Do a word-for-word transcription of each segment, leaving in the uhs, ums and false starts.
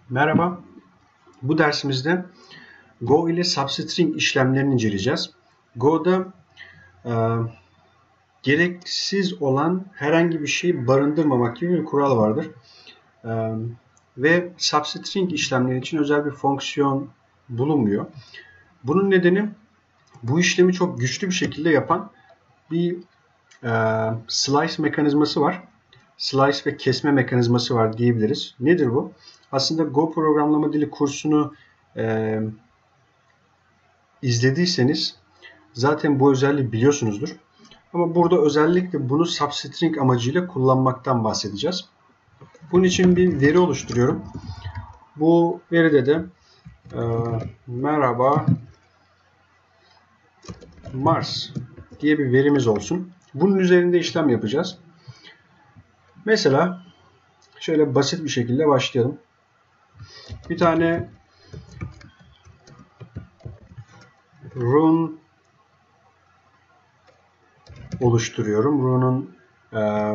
Merhaba. Bu dersimizde Go ile substring işlemlerini inceleyeceğiz. Go'da e, gereksiz olan herhangi bir şeyi barındırmamak gibi bir kural vardır. E, ve substring işlemleri için özel bir fonksiyon bulunmuyor. Bunun nedeni bu işlemi çok güçlü bir şekilde yapan bir e, slice mekanizması var. Slice ve kesme mekanizması var diyebiliriz. Nedir bu? Aslında Go programlama dili kursunu e, izlediyseniz zaten bu özelliği biliyorsunuzdur. Ama burada özellikle bunu substring amacıyla kullanmaktan bahsedeceğiz. Bunun için bir veri oluşturuyorum. Bu veride de e, merhaba Mars diye bir verimiz olsun. Bunun üzerinde işlem yapacağız. Mesela şöyle basit bir şekilde başlayalım. Bir tane run oluşturuyorum. Run'un e,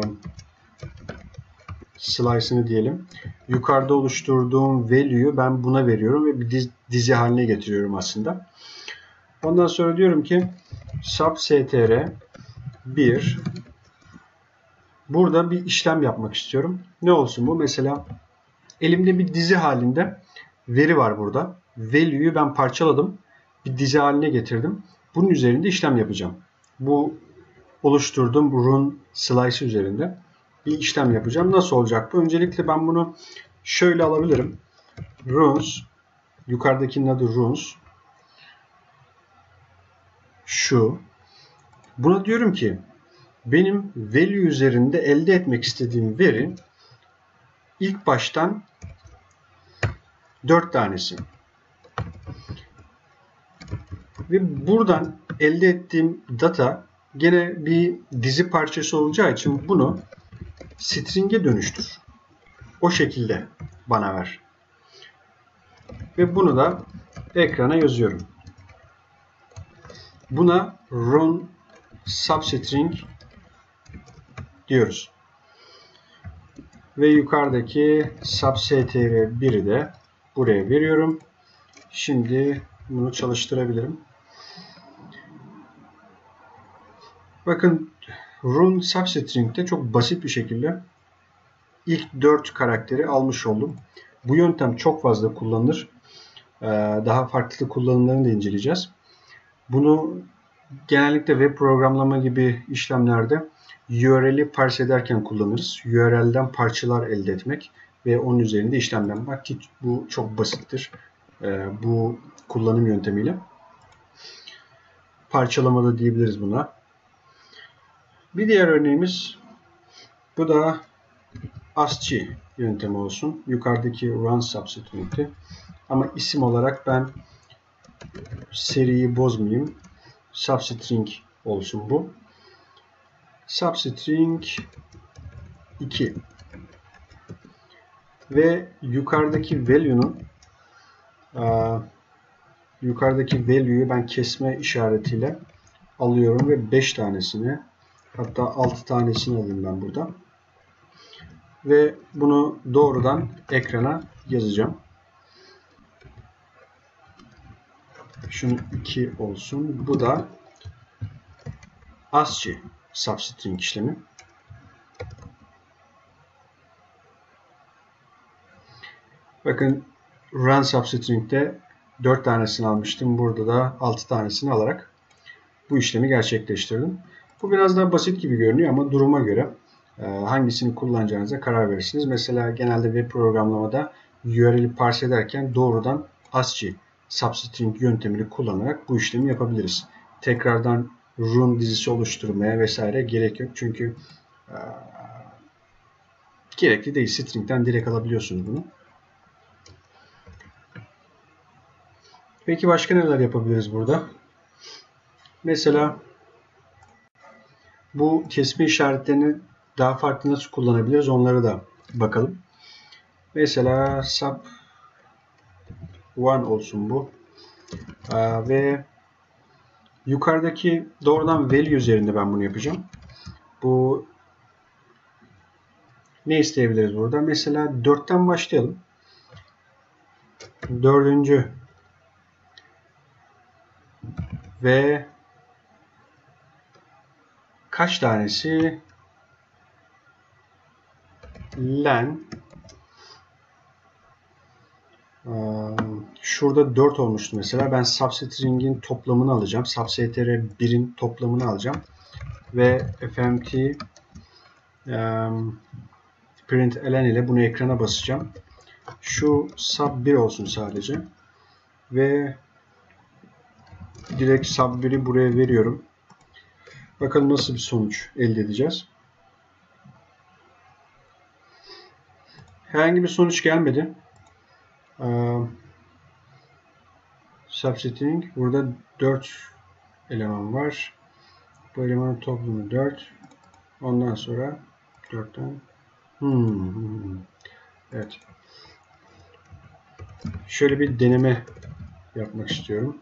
slice'ını diyelim. Yukarıda oluşturduğum value'yu ben buna veriyorum ve bir diz, dizi haline getiriyorum aslında. Ondan sonra diyorum ki substr bir burada bir işlem yapmak istiyorum. Ne olsun bu? Mesela elimde bir dizi halinde veri var burada. Value'yu ben parçaladım. Bir dizi haline getirdim. Bunun üzerinde işlem yapacağım. Bu oluşturduğum run slice üzerinde bir işlem yapacağım. Nasıl olacak bu? Öncelikle ben bunu şöyle alabilirim. Runs, yukarıdakinin adı runs. Şu. Buna diyorum ki benim value üzerinde elde etmek istediğim veri ilk baştan dört tanesi. Ve buradan elde ettiğim data gene bir dizi parçası olacağı için bunu string'e dönüştür. O şekilde bana ver. Ve bunu da ekrana yazıyorum. Buna run substring diyoruz. Ve yukarıdaki substr biri de buraya veriyorum. Şimdi bunu çalıştırabilirim. Bakın run substring'de çok basit bir şekilde ilk dört karakteri almış oldum. Bu yöntem çok fazla kullanılır. Daha farklı kullanımlarını da inceleyeceğiz. Bunu genellikle web programlama gibi işlemlerde U R L'i parse ederken kullanırız. U R L'den parçalar elde etmek ve onun üzerinde işlem yapmak ki bu çok basittir. Bu kullanım yöntemiyle. Parçalama da diyebiliriz buna. Bir diğer örneğimiz bu da ASCII yöntemi olsun. Yukarıdaki run substring'ti. Ama isim olarak ben seriyi bozmayayım. Substring olsun bu. Substring iki. Ve yukarıdaki value'nun yukarıdaki value'yu ben kesme işaretiyle alıyorum ve beş tanesini hatta altı tanesini alayım ben burada. Ve bunu doğrudan ekrana yazacağım. Şunun iki olsun. Bu da ASCII substring işlemi. Bakın run substring'de dört tanesini almıştım. Burada da altı tanesini alarak bu işlemi gerçekleştirdim. Bu biraz daha basit gibi görünüyor ama duruma göre hangisini kullanacağınıza karar verirsiniz. Mesela genelde web programlamada U R L'i parse ederken doğrudan ASCII substring yöntemini kullanarak bu işlemi yapabiliriz. Tekrardan run dizisi oluşturmaya vesaire gerek yok. Çünkü e, gerekli değil. String'den direkt alabiliyorsunuz bunu. Peki başka neler yapabiliriz burada? Mesela bu kesme işaretlerini daha farklı nasıl kullanabiliriz? Onları da bakalım. Mesela sub bir olsun bu. Ee, ve yukarıdaki doğrudan value üzerinde ben bunu yapacağım. Bu ne isteyebiliriz burada? Mesela dörtten başlayalım. dördüncü ve kaç tanesi len şurada dört olmuştu mesela. Ben substring'in toplamını alacağım. substr birin toplamını alacağım. Ve fmt um, println ile bunu ekrana basacağım. Şu sub bir olsun sadece. Ve direkt sub bir'i buraya veriyorum. Bakalım nasıl bir sonuç elde edeceğiz. Herhangi bir sonuç gelmedi. Uh, substring burada dört eleman var. Bu elemanın toplamı dört. Ondan sonra dörtten hmm. Evet. Şöyle bir deneme yapmak istiyorum.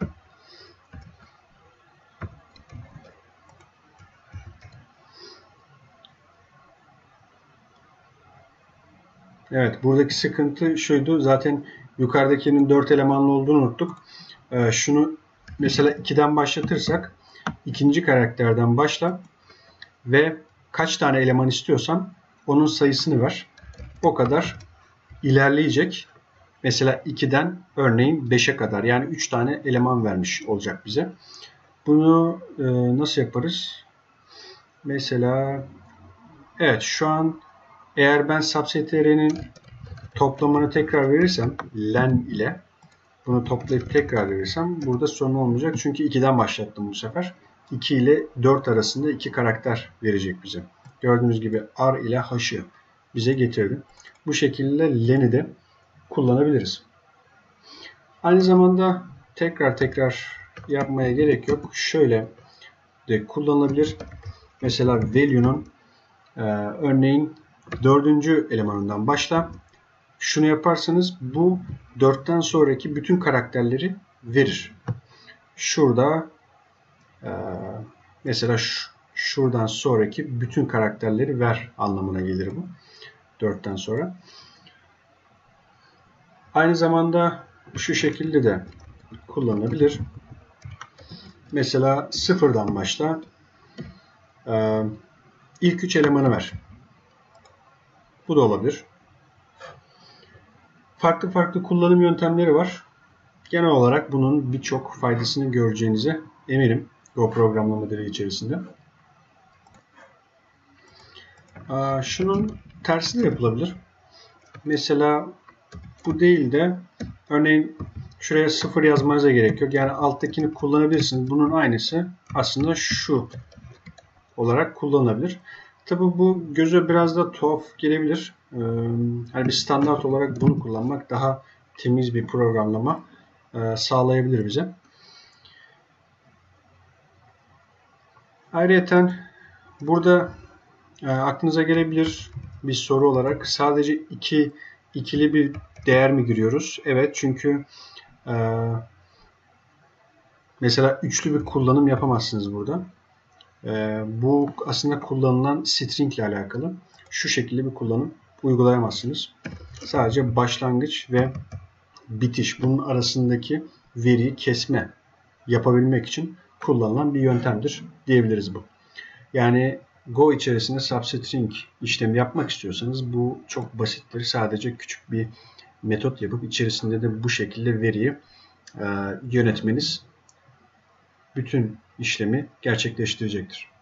Evet, buradaki sıkıntı şuydu. Zaten yukarıdakinin dört elemanlı olduğunu unuttuk. Ee, şunu mesela ikiden başlatırsak ikinci karakterden başla ve kaç tane eleman istiyorsan onun sayısını ver. O kadar ilerleyecek. Mesela ikiden örneğin beşe kadar, yani üç tane eleman vermiş olacak bize. Bunu e, nasıl yaparız? Mesela evet, şu an eğer ben substr'nin toplamını tekrar verirsem len ile bunu toplayıp tekrar verirsem burada sorun olmayacak. Çünkü ikiden başlattım bu sefer. iki ile dört arasında iki karakter verecek bize. Gördüğünüz gibi R ile H'ı bize getirdi. Bu şekilde len'i de kullanabiliriz. Aynı zamanda tekrar tekrar yapmaya gerek yok. Şöyle de kullanılabilir. Mesela value'nun e, örneğin dördüncü elemanından başla. Şunu yaparsanız bu dörtten sonraki bütün karakterleri verir. Şurada e, mesela şu, şuradan sonraki bütün karakterleri ver anlamına gelir bu. dörtten sonra. Aynı zamanda şu şekilde de kullanılabilir. Mesela sıfırdan başla. E, ilk üç elemanı ver. Bu da olabilir. Farklı farklı kullanım yöntemleri var. Genel olarak bunun birçok faydasını göreceğinize eminim Go programlama dili içerisinde. Şunun tersi de yapılabilir. Mesela bu değil de örneğin şuraya sıfır yazmanıza gerek yok. Yani alttakini kullanabilirsiniz. Bunun aynısı aslında şu olarak kullanılabilir. Tabi bu göze biraz da tuhaf gelebilir. Yani bir standart olarak bunu kullanmak daha temiz bir programlama sağlayabilir bize. Ayrıca burada e, aklınıza gelebilir bir soru olarak sadece iki ikili bir değer mi giriyoruz? Evet, çünkü e, mesela üçlü bir kullanım yapamazsınız burada. E, bu aslında kullanılan string ile alakalı. Şu şekilde bir kullanım uygulayamazsınız. Sadece başlangıç ve bitiş, bunun arasındaki veriyi kesme yapabilmek için kullanılan bir yöntemdir diyebiliriz bu. Yani Go içerisinde substring işlemi yapmak istiyorsanız bu çok basittir. Sadece küçük bir metot yapıp içerisinde de bu şekilde veriyi e, yönetmeniz bütün işlemi gerçekleştirecektir.